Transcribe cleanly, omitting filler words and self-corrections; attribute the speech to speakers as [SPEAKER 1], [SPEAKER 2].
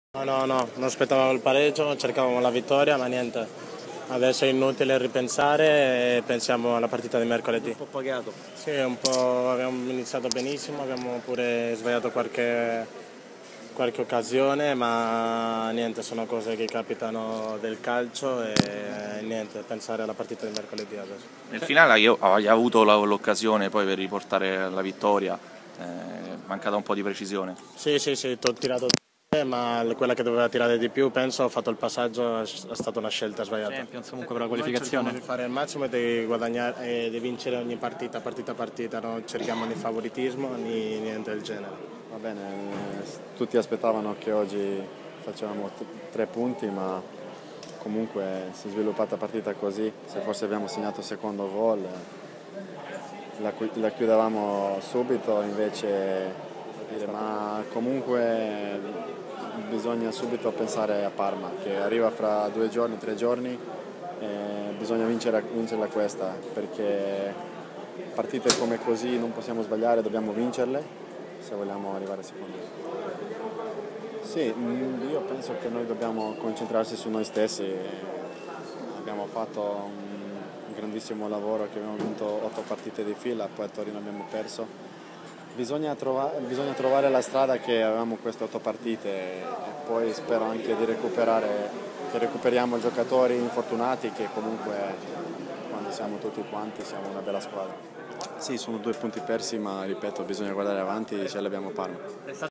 [SPEAKER 1] No, non aspettavamo il pareggio, cercavamo la vittoria, ma niente. Adesso è inutile ripensare e pensiamo alla partita di mercoledì.
[SPEAKER 2] Un po' pagato.
[SPEAKER 1] Sì, un po' abbiamo iniziato benissimo, abbiamo pure sbagliato qualche occasione, ma niente, sono cose che capitano del calcio e niente, pensare alla partita di mercoledì adesso.
[SPEAKER 3] Nel finale hai avuto l'occasione poi per riportare la vittoria, mancata un po' di precisione.
[SPEAKER 1] Sì, ho tirato ma quella che doveva tirare di più, penso, ho fatto il passaggio, è stata una scelta sbagliata.
[SPEAKER 2] Champions comunque per la
[SPEAKER 1] Noi
[SPEAKER 2] qualificazione.
[SPEAKER 1] cerchiamo di fare il massimo e di guadagnare e di vincere ogni partita, non cerchiamo né favoritismo né niente del genere.
[SPEAKER 4] Va bene, tutti aspettavano che oggi facevamo 3 punti, ma comunque si è sviluppata partita così. Se forse abbiamo segnato il secondo gol la chiudevamo subito, invece ma comunque bisogna subito pensare a Parma che arriva fra 2 giorni, 3 giorni e bisogna vincerla questa, perché partite come così non possiamo sbagliare, dobbiamo vincerle se vogliamo arrivare secondi. Sì, io penso che noi dobbiamo concentrarsi su noi stessi. Abbiamo fatto un grandissimo lavoro, che abbiamo vinto 8 partite di fila, poi a Torino abbiamo perso. Bisogna trovare la strada che avevamo queste 8 partite e poi spero anche di recuperiamo giocatori infortunati, che comunque quando siamo tutti quanti siamo una bella squadra. Sì, sono 2 punti persi, ma ripeto, bisogna guardare avanti, ce l'abbiamo a Parma.